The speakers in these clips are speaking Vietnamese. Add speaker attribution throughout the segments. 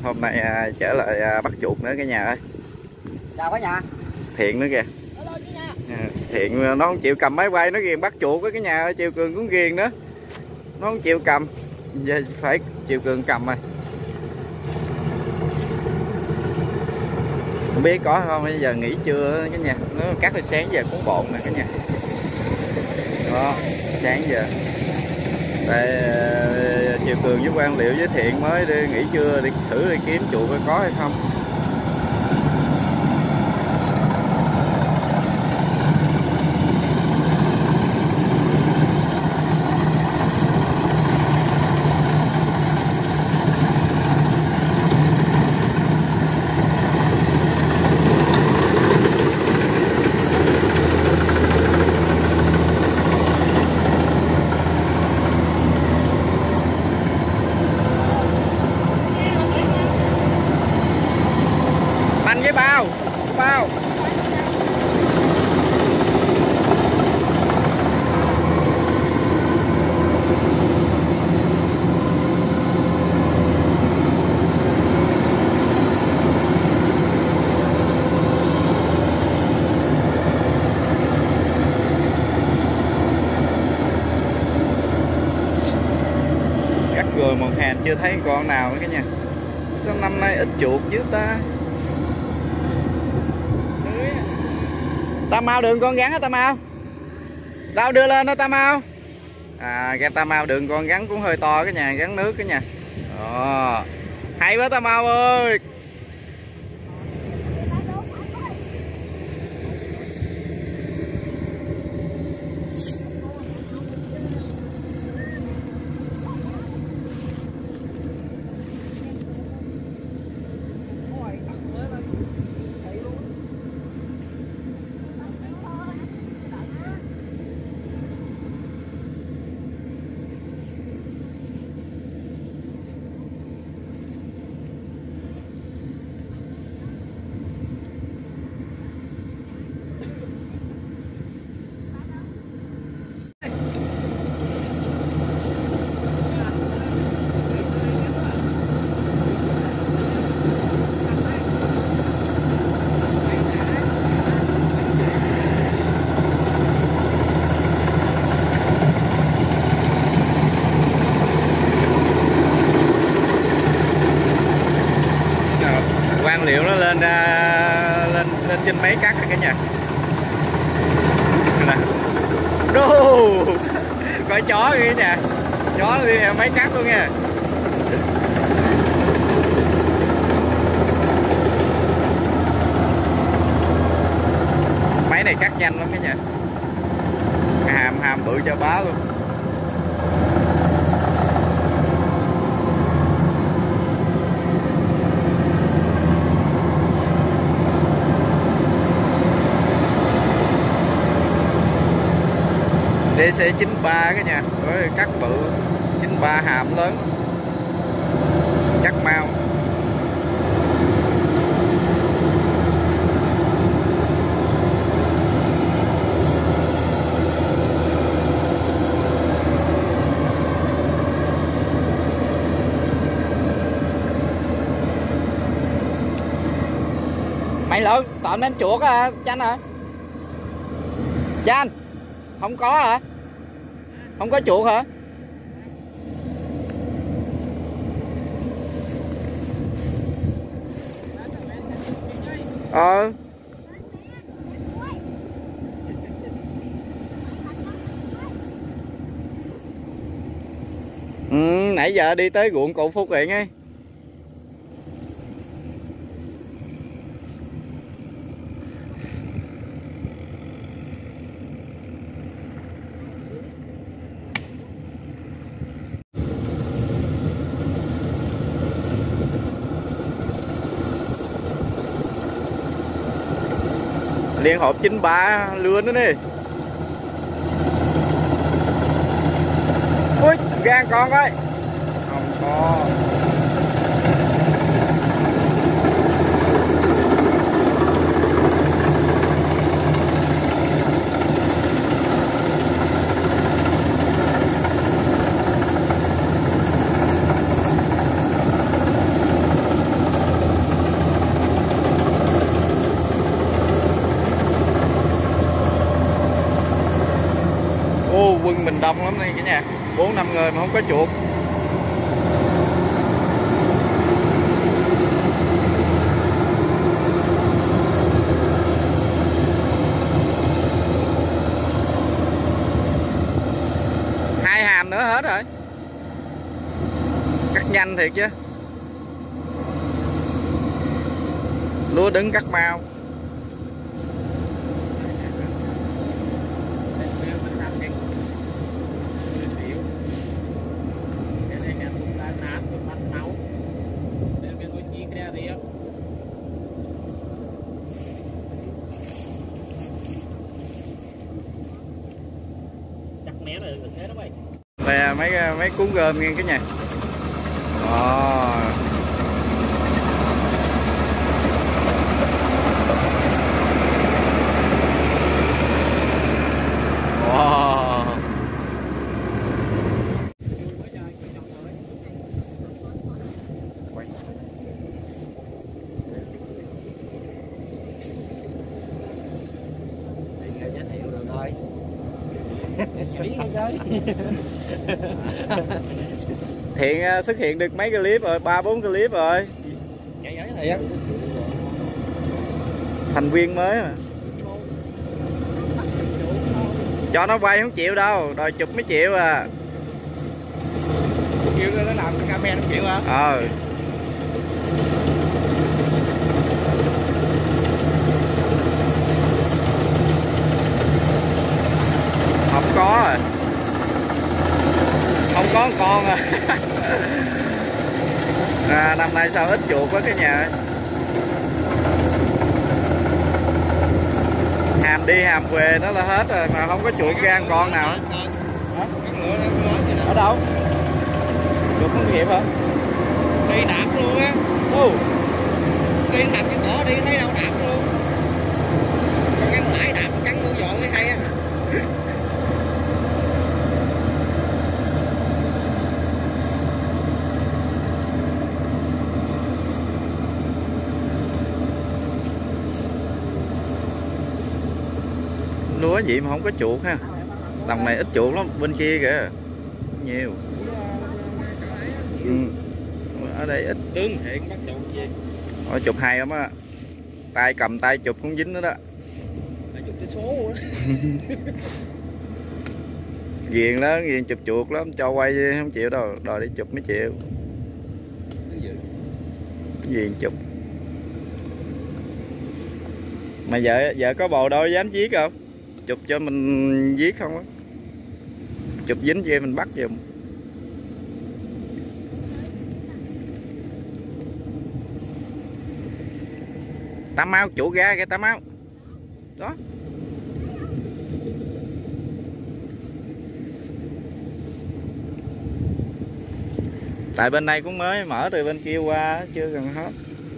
Speaker 1: Hôm nay trở lại bắt chuột nữa cả nhà ơi.
Speaker 2: Chào cả nhà.
Speaker 1: Thiện nữa kìa. Thiện nó không chịu cầm máy quay, nó ghiền bắt chuột với cả nhà ơi. Chiều Cường cũng ghiền nữa, nó không chịu cầm. Giờ phải Chiều Cường cầm rồi. Không biết có không, bây giờ nghỉ trưa cả nhà. Nó cắt từ sáng giờ cuốn bộn nè cả nhà. Đó, sáng giờ. Đây, Chiều Cường với Quang Liệu với Thiện mới đi nghỉ trưa đi thử đi kiếm chuột có hay không. Bao cắt rồi một hàng chưa thấy con nào nữa cả nhà. Sao năm nay ít chuột dữ ta. Tam Mau đường con gắn á Tam Mau. Đâu đưa lên đó Tam Mau. Cái Tam Mau đường con gắn cũng hơi to cái nhà, gắn nước cái nhà. Hay quá Tam Mau ơi. Quang Liệu nó lên trên máy cắt cả nhà. Đô coi chó kìa nhà, chó đi theo máy cắt luôn nha. Máy này cắt nhanh lắm cả nhà, hàm bự cho bá luôn. DC93 cái nhà, với cắt bự, 93 hàm lớn, cắt mau. Mày lớn, tạm đến chuột á Chanh hả? Chanh, không có hả? Không có chuột hả? Nãy giờ đi tới ruộng cụ Phúc Hiện ấy. Liên hộp 93 lươn nữa đi. Ui, gan con coi. Không có. mình đông lắm đây cả nhà, 4-5 người mà không có chuột. Hai hàm nữa hết rồi, cắt nhanh thiệt chứ, lúa đứng cắt mau. Đây mấy cuốn gom nghe cái nhà. Thiện xuất hiện được mấy cái clip rồi, 3-4 cái clip rồi. Thành viên mới mà. Cho nó quay không chịu đâu, đòi chụp mới chịu à.
Speaker 2: Chịu nó làm cái camera nó chịu hả?
Speaker 1: Không có rồi, không có con năm nay sao ít chuột quá cả nhà. Hàm đi hàm về nó là hết rồi mà không có chuột ra con nào. Ở đâu? Chuột không kịp hả?
Speaker 2: Đi đạp luôn á. Đi đạp cái cổ đi thấy đâu đạp luôn. Con cắn lại đạp cắn vô dọn cái hay á.
Speaker 1: Lúa gì mà không có chuột ha. Đồng này ít chuột lắm, bên kia kìa nhiều. Ở đây ít.
Speaker 2: Tướng Thiện bắt chuột gì?
Speaker 1: Chụp hay lắm á. Tay cầm tay chụp cũng dính nữa đó.
Speaker 2: Chụp cái số đó.
Speaker 1: Ghiền đó, ghiền chụp chuột lắm, cho quay không chịu đâu, đòi đi chụp mới chịu. Ghiền chụp. Mà vợ có bồ đâu dám giết không? Chụp cho mình giết không á. Chụp dính kia mình bắt giùm. Tám máu chủ ra kìa, tám máu. Đó. Tại bên này cũng mới mở từ bên kia qua, chưa gần hết.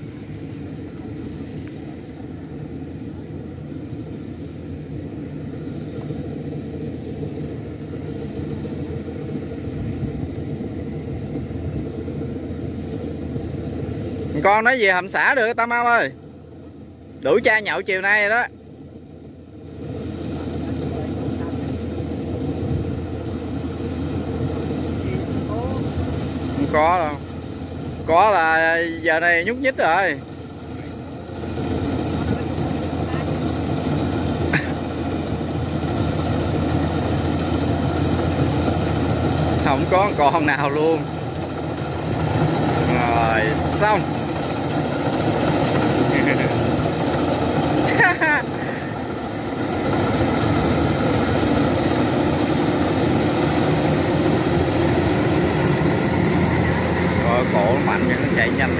Speaker 1: Con nói gì hầm xả được Tam Mau ơi. Đủ cha nhậu chiều nay rồi đó. Không có đâu. Có là giờ này nhúc nhích rồi. Không có con nào luôn. Rồi xong. Rồi cổ nó mạnh nhưng nó chạy nhanh.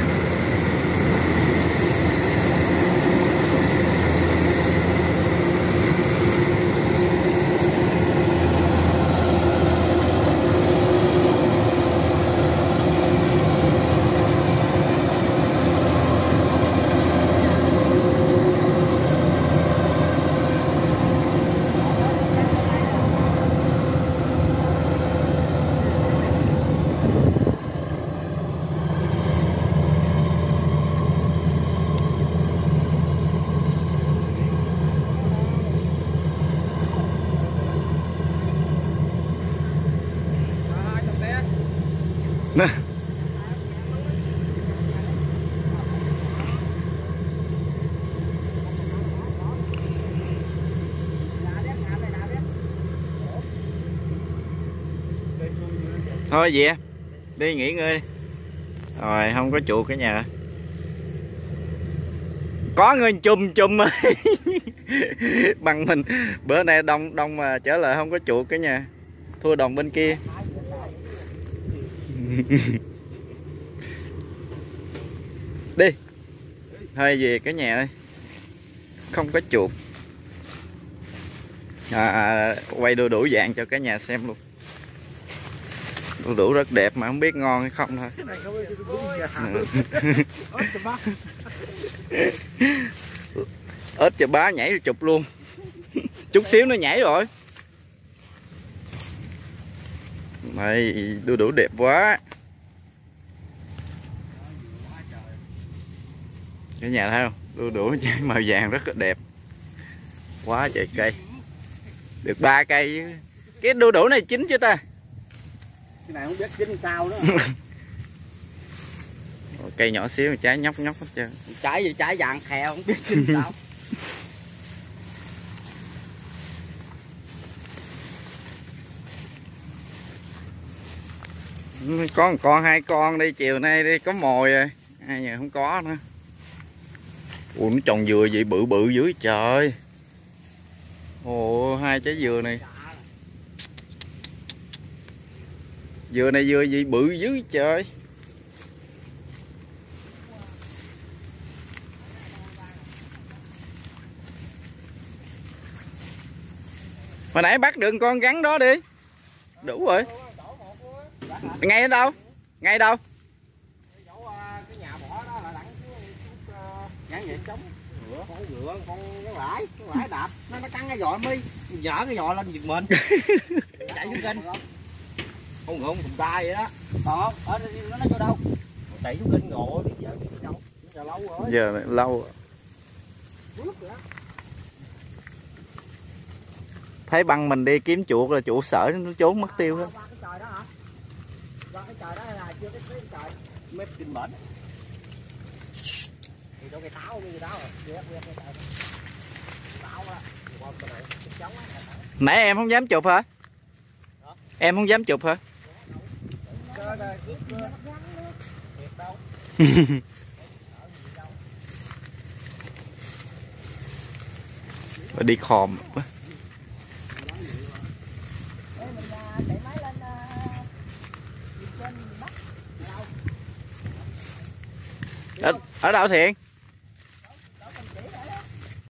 Speaker 1: Thôi vậy đi nghỉ ngơi. Rồi không có chuột cả nhà. Có người chùm chùm bằng mình bữa nay đông đông mà trở lại không có chuột cả nhà, thua đồng bên kia. Đi thôi về cả nhà ơi, không có chuột. Quay đu đủ dạng cho cả nhà xem luôn. Đu đủ rất đẹp mà không biết ngon hay không thôi. Ếch chà bá nhảy rồi chụp luôn. Chút xíu nó nhảy rồi. Này đu đủ đẹp quá. Cả nhà thấy không? Đu đủ màu vàng rất là đẹp. Quá trời cây. Được 3 cây. Cái đu đủ này chín chưa ta?
Speaker 2: Cái này không biết chín sao nữa.
Speaker 1: Cây nhỏ xíu trái nhóc nhóc hết trơn.
Speaker 2: Trái gì trái vàng khè không biết chín sao.
Speaker 1: Có một con 2 con đi, chiều nay đi có mồi rồi. Ai giờ không có nữa. Ủa nó trồng dừa vậy bự bự dữ trời. Ồ 2 trái dừa này. Dừa này dừa gì bự dữ trời. Hồi nãy bắt được con rắn đó đi. Đủ rồi. Ngay ở đâu? Ngay đâu?
Speaker 2: Cái nhà bỏ đó là đặng ngắn vậy trống. Con ngựa con lãi đạp nó cắn cái giò mi, dở cái giò lên giật mình. Chạy xuống kênh. Con ngựa con thùng tay vậy đó. Còn ở đây nó vô đâu? Chạy xuống kênh ngộ đi giờ đâu? Giờ lâu rồi.
Speaker 1: Giờ này lâu. Thấy băng mình đi kiếm chuột là chuột sợ nó trốn mất tiêu hết.
Speaker 2: Qua cái trời đó hả? Qua cái trời đó là chưa cái trời mép kinh bển. Thì đâu cây táo cái gì đó rồi. Táo á. Qua bên này trống á.
Speaker 1: Nãy em không dám chụp hả? Em không dám chụp hả? Và đi khòm quá. Ở đâu Thiện?